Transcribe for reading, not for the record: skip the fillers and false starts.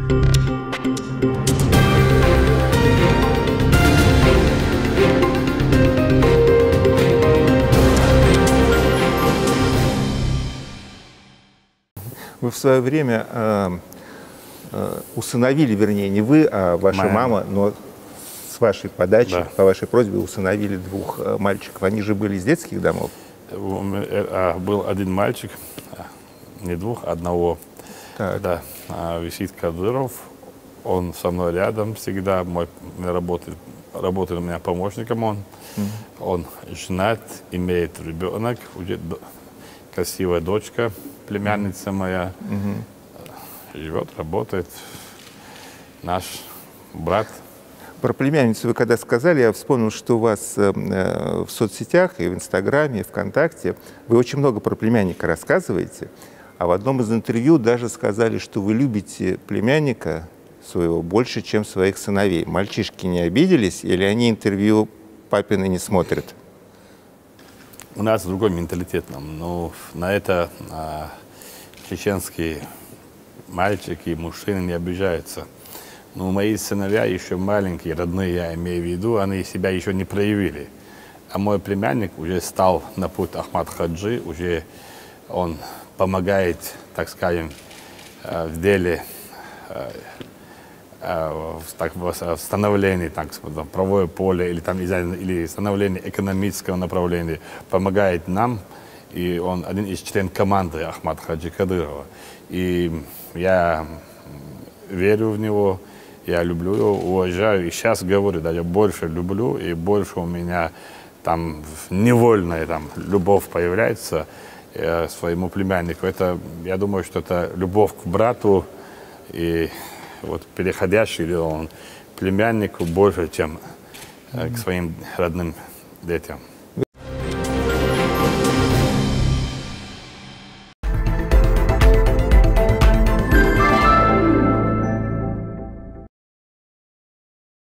Вы в свое время усыновили, вернее, не вы, а ваша мама, но с вашей подачи, да, по вашей просьбе усыновили двух мальчиков. Они же были из детских домов? Был один мальчик, не двух, одного. Так. Да, Висит Кадыров. Он со мной рядом всегда. Работает у меня помощником. Он женат, имеет ребенок, уже красивая дочка, племянница моя. Живет, работает. Наш брат. Про племянницу вы когда сказали, я вспомнил, что у вас в соцсетях, и в Инстаграме, и ВКонтакте, вы очень много про племянника рассказываете, а в одном из интервью даже сказали, что вы любите племянника своего больше, чем своих сыновей. Мальчишки не обиделись или они интервью папины не смотрят? У нас другой менталитет. Но на это чеченские мальчики и мужчины не обижаются. Но мои сыновья еще маленькие, родные, я имею в виду, они себя еще не проявили. А мой племянник уже стал на путь Ахмад Хаджи, уже он помогает, так скажем, в деле в становлении правовое поле или становлении экономического направления, помогает нам. И он один из членов команды Ахмад Хаджи Кадырова. И я верю в него, я люблю его, уважаю. И сейчас говорю, даже больше люблю, и больше у меня там невольная любовь появляется своему племяннику. Это, я думаю, что это любовь к брату, и вот переходящий он племяннику больше, чем к своим родным детям.